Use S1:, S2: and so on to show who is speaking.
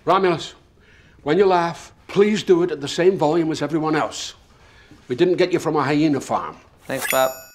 S1: Romulus, when you laugh, please do it at the same volume as everyone else. We didn't get you from a hyena farm.
S2: Thanks, Pop.